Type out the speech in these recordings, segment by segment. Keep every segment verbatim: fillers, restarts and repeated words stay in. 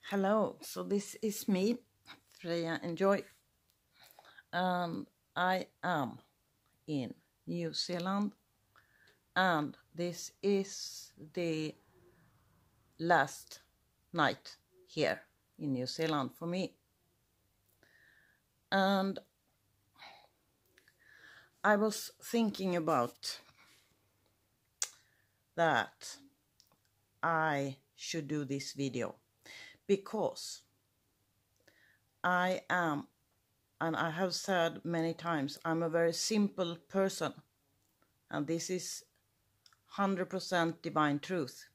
Hello, so this is me, Freja Enjoy, and I am in New Zealand, and this is the last night here in New Zealand for me. And I was thinking about that I should do this video because I am, and I have said many times, I'm a very simple person, and this is one hundred percent divine truth.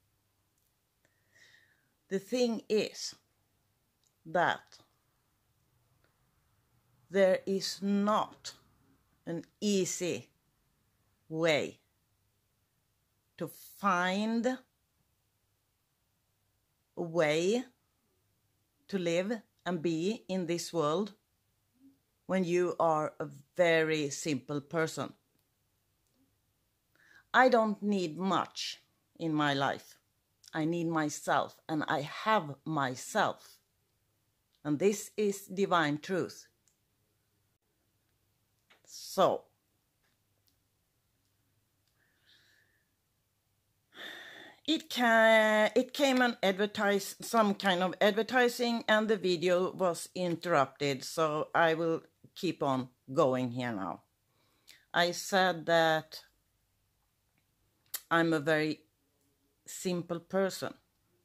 The thing is that there is not an easy way to find a way to live and be in this world when you are a very simple person. I don't need much in my life. I need myself, and I have myself. And this is divine truth. So, it can it came an advertise some kind of advertising, and the video was interrupted, so I will keep on going here now. I said that I'm a very simple person.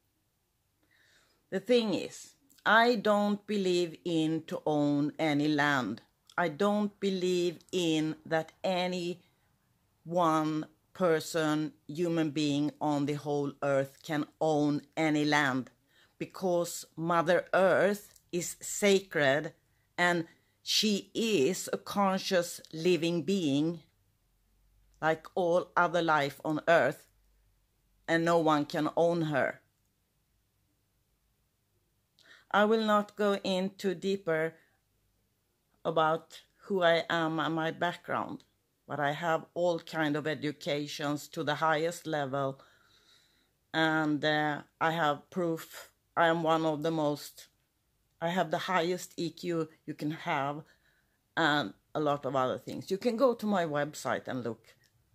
The thing is, I don't believe in to own any land. I don't believe in that any one person, human being on the whole earth can own any land, because Mother Earth is sacred and she is a conscious living being like all other life on earth, and no one can own her. I will not go into deeper about who I am and my background, but I have all kind of educations to the highest level, and uh, I have proof I am one of the most, I have the highest E Q you can have, and a lot of other things. You can go to my website and look.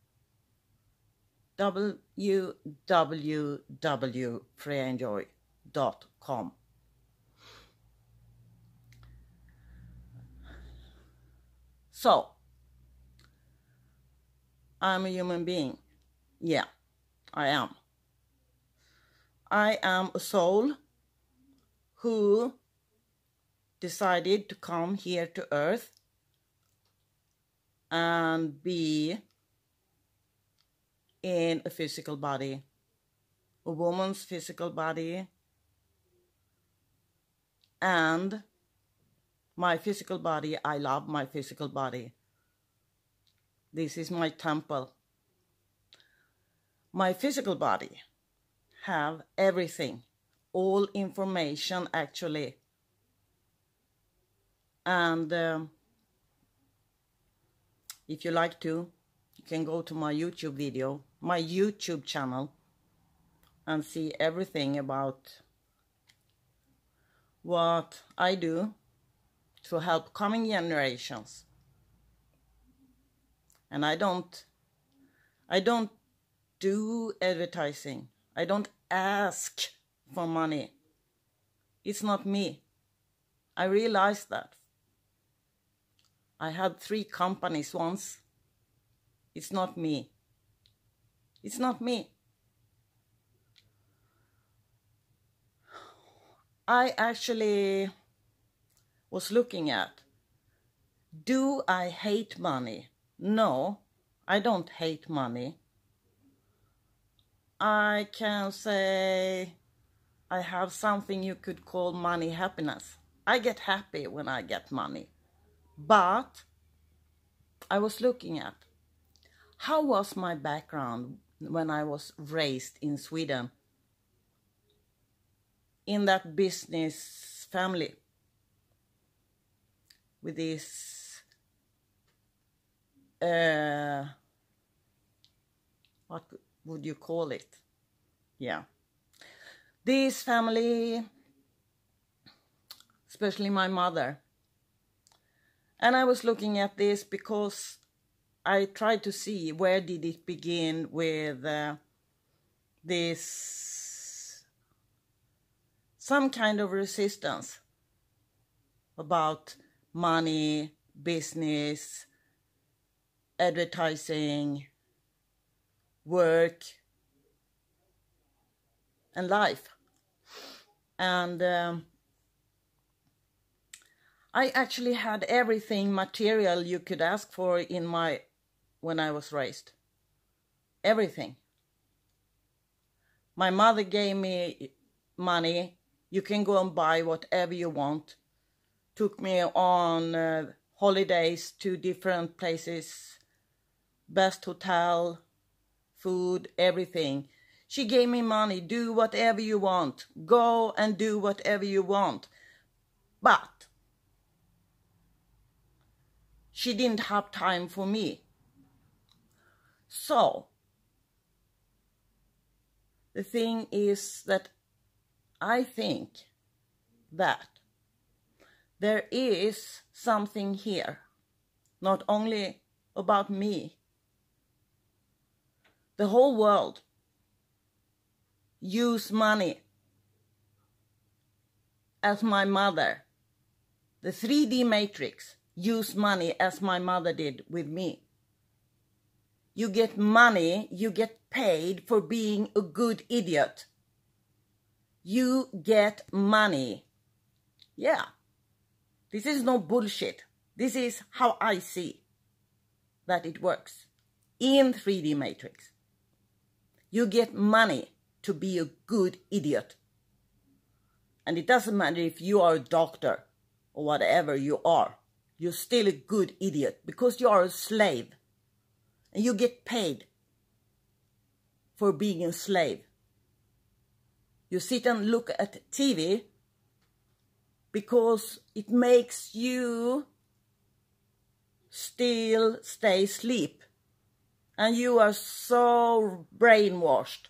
w w w dot freja enjoy dot com. So, I'm a human being. Yeah, I am. I am a soul who decided to come here to earth and be in a physical body, a woman's physical body, and my physical body, I love my physical body. This is my temple. My physical body have everything, all information actually. And um, if you like to, you can go to my YouTube video, my YouTube channel, and see everything about what I do to help coming generations. And I don't, I don't do advertising. I don't ask for money. It's not me. I realized that. I had three companies once. It's not me. It's not me. I actually was looking at, do I hate money? No, I don't hate money. I can say I have something you could call money happiness. I get happy when I get money. But I was looking at, how was my background when I was raised in Sweden? In that business family, with this, uh, what would you call it? Yeah. This family especially my mother. And I was looking at this because I tried to see where did it begin with uh, this, some kind of resistance about money, business, advertising, work, and life. And um, I actually had everything material you could ask for in my, when I was raised. Everything. My mother gave me money. You can go and buy whatever you want. Took me on uh, holidays to different places. Best hotel, food, everything. She gave me money. Do whatever you want. Go and do whatever you want. But she didn't have time for me. So the thing is that I think that there is something here, not only about me. The whole world use money as my mother. The three D matrix use money as my mother did with me. You get money, you get paid for being a good idiot. You get money. Yeah, this is no bullshit. This is how I see that it works in three D matrix. You get money to be a good idiot. And it doesn't matter if you are a doctor or whatever you are. You're still a good idiot because you are a slave. And you get paid for being a slave. You sit and look at T V because it makes you still stay asleep. And you are so brainwashed.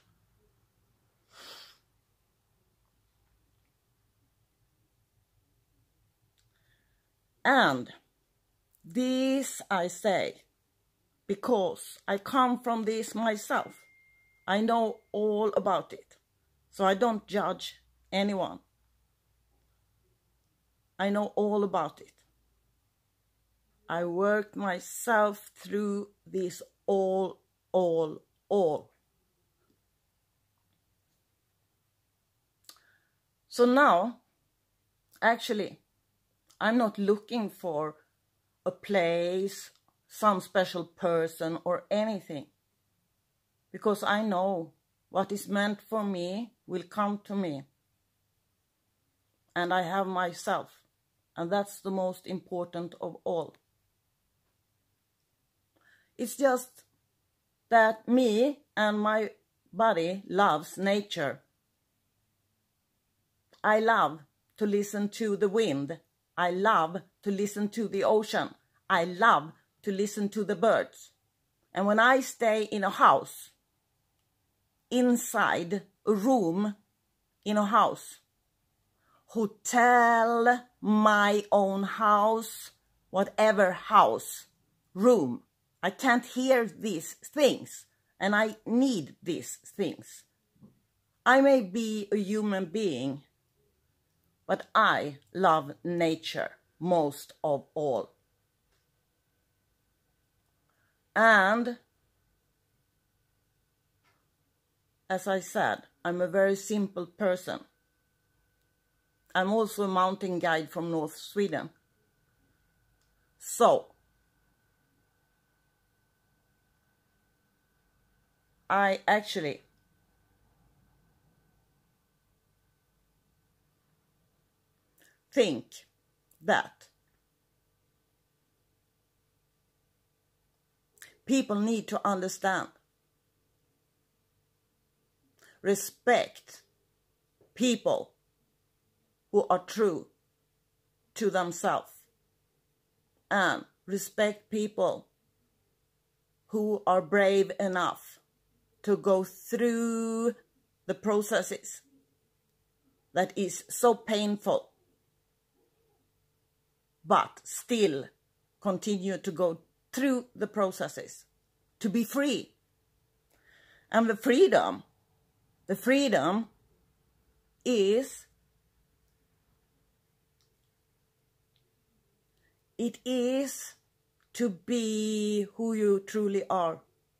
And this I say because I come from this myself. I know all about it. So I don't judge anyone. I know all about it. I worked myself through this all, all, all. So now, actually, I'm not looking for a place, some special person or anything. Because I know what is meant for me will come to me. And I have myself. And that's the most important of all. It's just that me and my body loves nature. I love to listen to the wind. I love to listen to the ocean. I love to listen to the birds. And when I stay in a house, inside a room in a house, hotel, my own house, whatever house, room, I can't hear these things, and I need these things. I may be a human being, but I love nature most of all. And as I said, I'm a very simple person. I'm also a mountain guide from North Sweden. So, I actually think that people need to understand, respect people who are true to themselves, and respect people who are brave enough to go through the processes that is so painful but still continue to go through the processes to be free. And the freedom, the freedom is, it is to be who you truly are.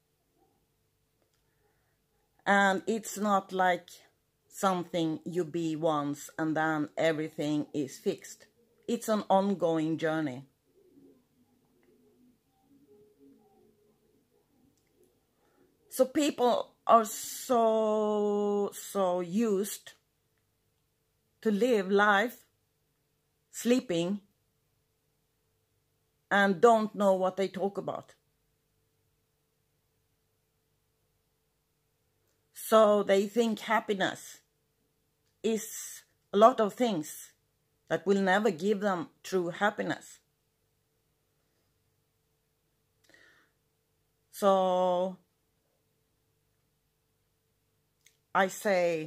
And it's not like something you be once and then everything is fixed. It's an ongoing journey. So people are so, so used to live life sleeping and don't know what they talk about. So they think happiness is a lot of things that will never give them true happiness. So I say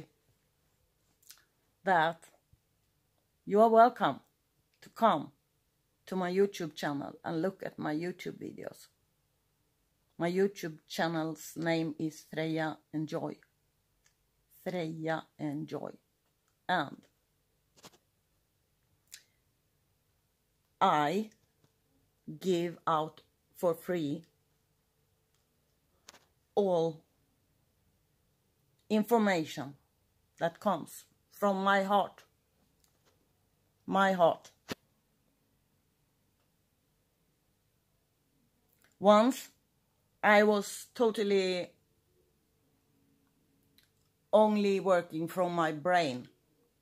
that you are welcome to come to my YouTube channel and look at my YouTube videos. My YouTube channel's name is Freja Enjoy. Freja Enjoy. And I give out for free all information that comes from my heart. My heart. Once I was totally only working from my brain.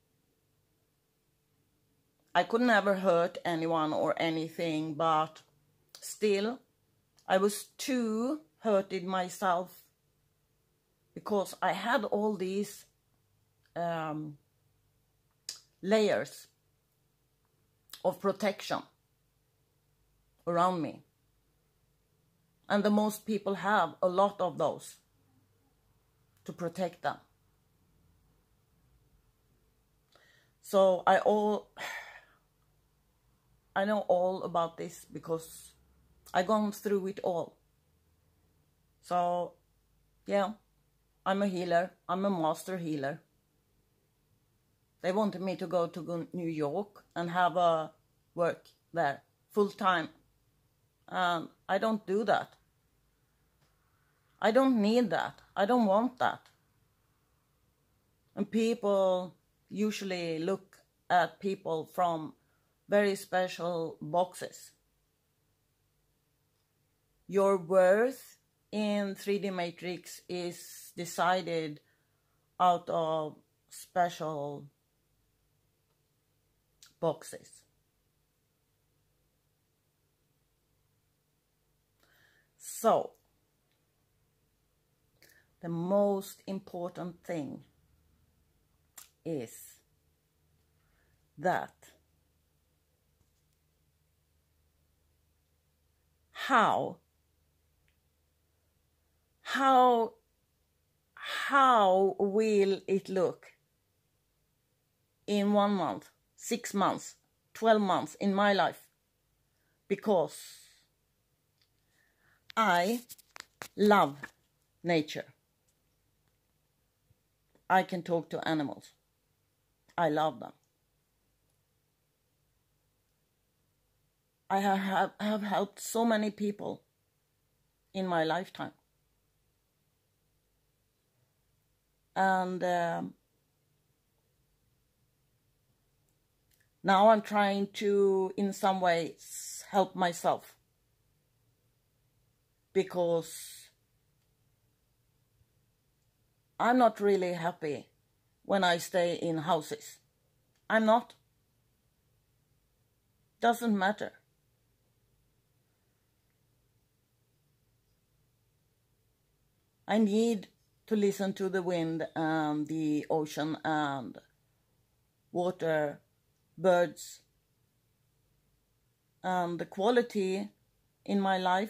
I could never hurt anyone or anything, but still I was too hurted myself because I had all these um, layers of protection around me. And the most people have a lot of those to protect them. So I all I know all about this because I've gone through it all. So yeah, I'm a healer. I'm a master healer. They wanted me to go to New York and have a work there full time. And I don't do that. I don't need that. I don't want that. And people usually look at people from very special boxes. Your worth in three D Matrix is decided out of special boxes. So, the most important thing is that how, how, how will it look in one month, six months, twelve months in my life? Because I love nature. I can talk to animals. I love them. I have, have helped so many people in my lifetime. And um, now I'm trying to, in some ways, help myself. Because I'm not really happy when I stay in houses. I'm not. Doesn't matter. I need to listen to the wind and the ocean and water, birds. And the quality in my life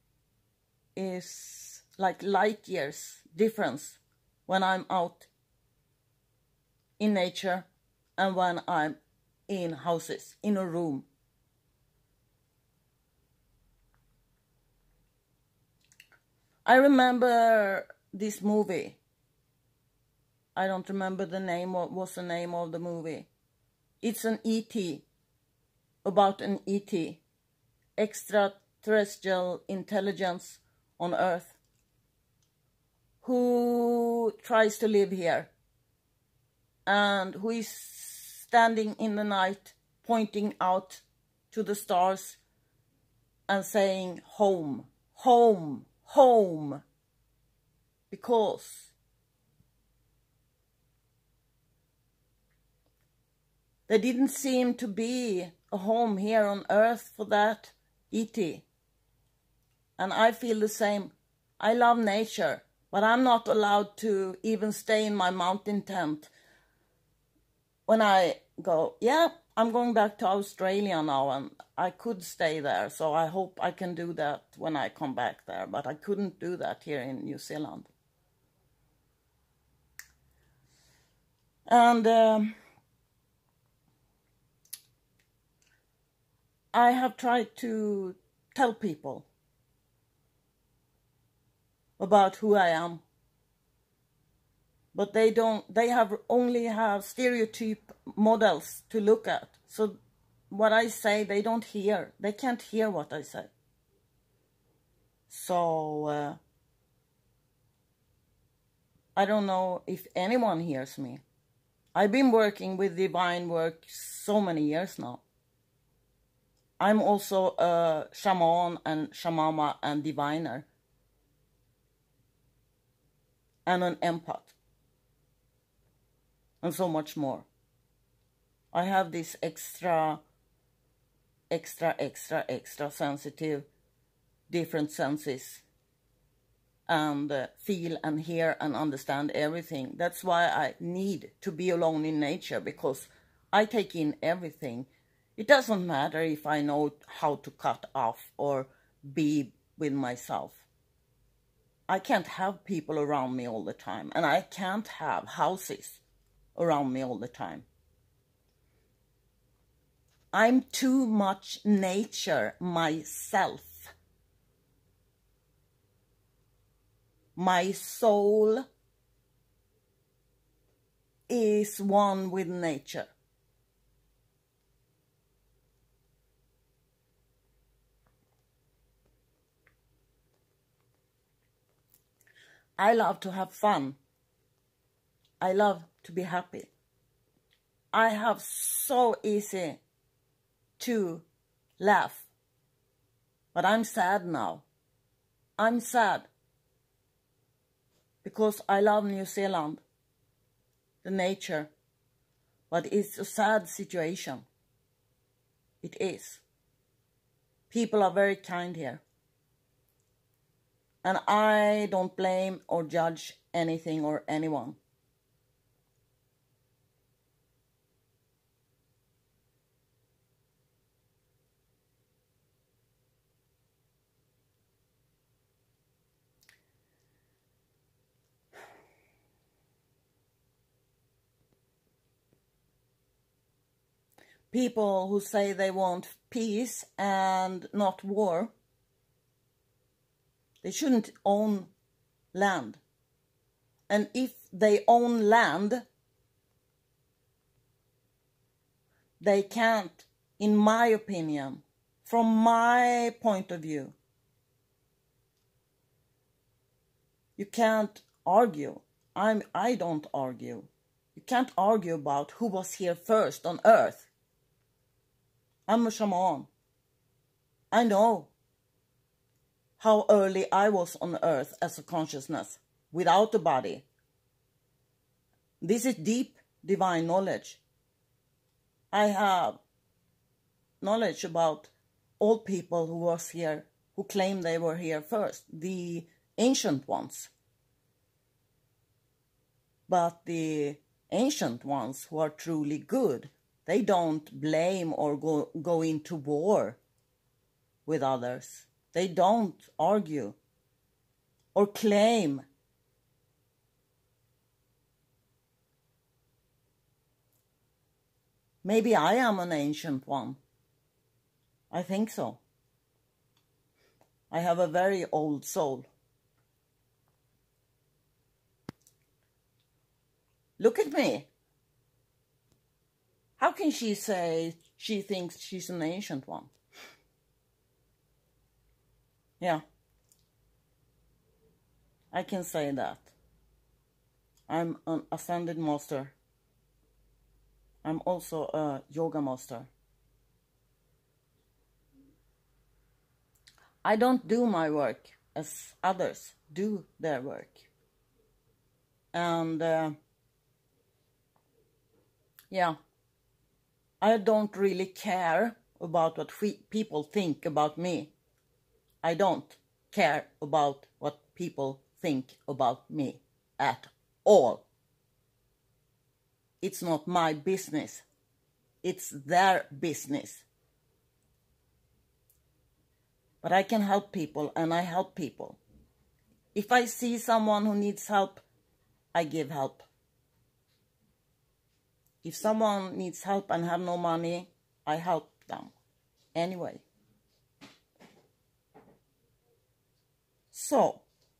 is like light years difference when I'm out in nature and when I'm in houses, in a room. I remember this movie. I don't remember the name. What was the name of the movie? It's an E T, about an E T, extraterrestrial intelligence on Earth, who tries to live here and who is standing in the night pointing out to the stars and saying home, home, home, because there didn't seem to be a home here on Earth for that E T. And I feel the same. I love nature, but I'm not allowed to even stay in my mountain tent. When I go, yeah, I'm going back to Australia now, and I could stay there, so I hope I can do that when I come back there, but I couldn't do that here in New Zealand. And um, I have tried to tell people about who I am, but they don't, they have only have stereotype models to look at. So what I say, they don't hear. They can't hear what I say. So uh, I don't know if anyone hears me. I've been working with divine work so many years now. I'm also a shaman and shamama and diviner. And an empath. And so much more. I have this extra, extra, extra, extra sensitive, different senses. And uh, feel and hear and understand everything. That's why I need to be alone in nature, because I take in everything. It doesn't matter if I know how to cut off or be with myself. I can't have people around me all the time, and I can't have houses around me all the time. I'm too much nature myself. My soul is one with nature. I love to have fun. I love to be happy. I have so easy to laugh. But I'm sad now. I'm sad. Because I love New Zealand. The nature. But it's a sad situation. It is. People are very kind here. And I don't blame or judge anything or anyone. People who say they want peace and not war, they shouldn't own land. And if they own land, they can't, in my opinion, from my point of view, you can't argue. I'm, I don't argue. You can't argue about who was here first on earth. I'm a shaman. I know how early I was on earth as a consciousness, without a body. This is deep divine knowledge. I have knowledge about all people who was here, who claim they were here first, the ancient ones. But the ancient ones who are truly good, they don't blame or go, go into war with others. They don't argue or claim. Maybe I am an ancient one. I think so. I have a very old soul. Look at me. How can she say she thinks she's an ancient one? Yeah. I can say that. I'm an ascended master. I'm also a yoga master. I don't do my work as others do their work. And uh, yeah, I don't really care about what people think about me. I don't care about what people think about me at all. It's not my business. It's their business. But I can help people, and I help people. If I see someone who needs help, I give help. If someone needs help and have no money, I help them anyway. So,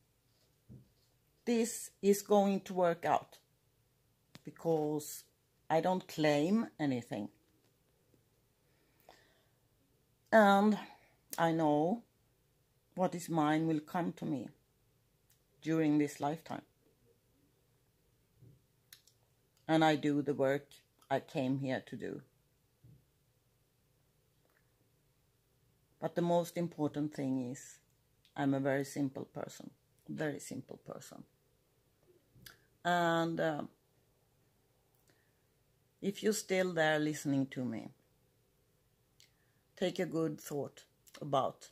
this is going to work out because I don't claim anything. And I know what is mine will come to me during this lifetime. And I do the work I came here to do. But the most important thing is I'm a very simple person. Very simple person. And uh, if you're still there listening to me, take a good thought about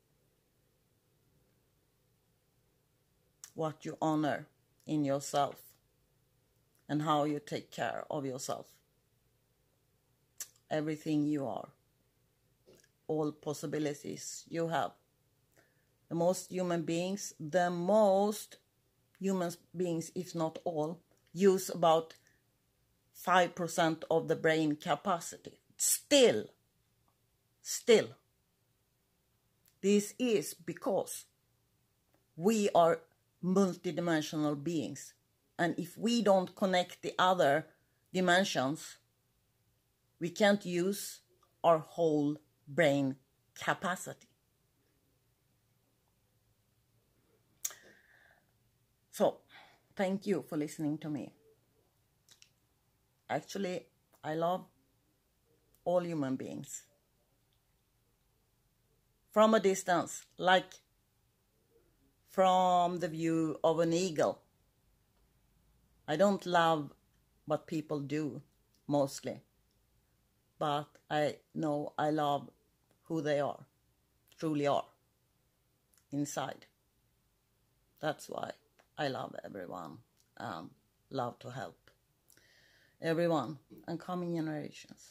what you honor in yourself and how you take care of yourself. Everything you are, all possibilities you have. The most human beings, the most human beings, if not all, use about five percent of the brain capacity. Still, still, this is because we are multidimensional beings. And if we don't connect the other dimensions, we can't use our whole brain capacity. So, thank you for listening to me. Actually, I love all human beings. From a distance, like from the view of an eagle. I don't love what people do, mostly. But I know I love who they are, truly are, inside. That's why I love everyone and love to help everyone and coming generations.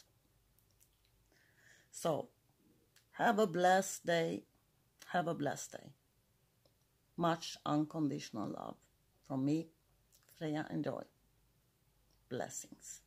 So, have a blessed day. Have a blessed day. Much unconditional love from me, Freja and Joy. Blessings.